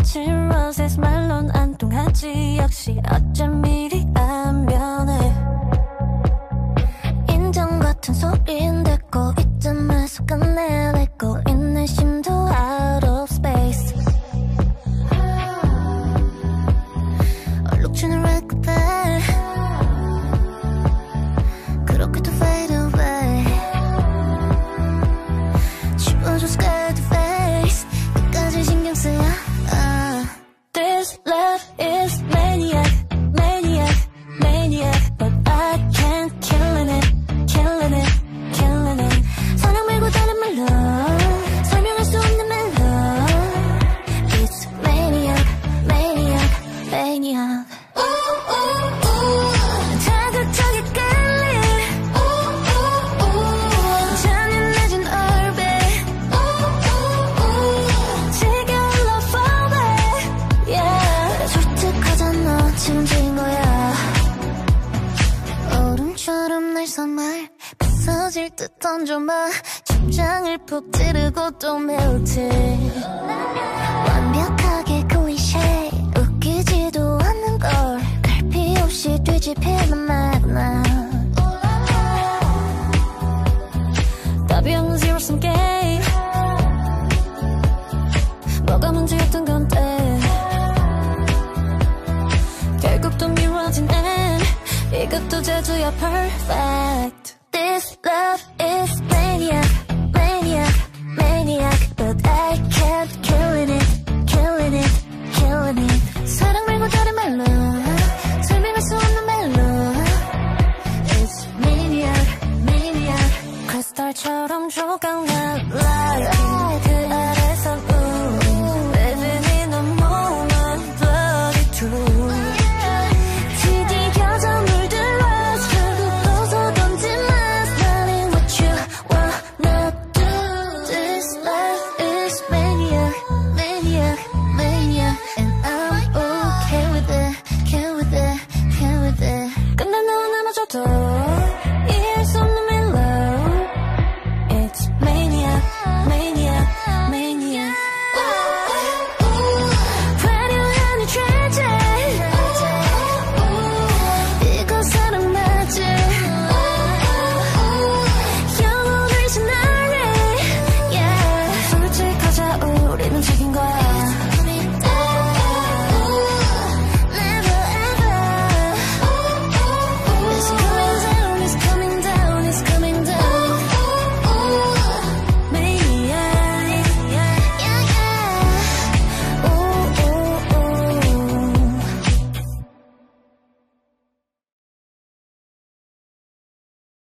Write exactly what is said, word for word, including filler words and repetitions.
며칠 roses 말론 안 통하지. 역시 어쩜 이리 안 변해. 인정 같은 소리인데 꼭 이쯤에서 끝내내고 있는 심도 out of space. 얼룩주는 red carpet 그렇게 또 fade away. 지워줘 scared face 끝까지 신경 쓰여. uh. This love is maniac, maniac, maniac, but I can't killing it, killing it, killing it. 사랑 말고 다른 말로 설명할 수 없는 멜로. It's maniac, maniac, maniac. 자극적이 끌림. 잔인해진 얼빛. 지겨운 love falling. Yeah. 솔직하잖아 지금 진 거야. 얼음처럼 날 선말 부서질 듯 던져봐. 심장을 푹 찌르고 또 melting. 완벽하게 클리셰 웃기지도 않는 걸 갈피 없이 뒤집히는 마구나. 답이 없는 zero sum game. 뭐가 문제였던 건데 결국 또 미뤄진 end. 이것도 제주야 perfect.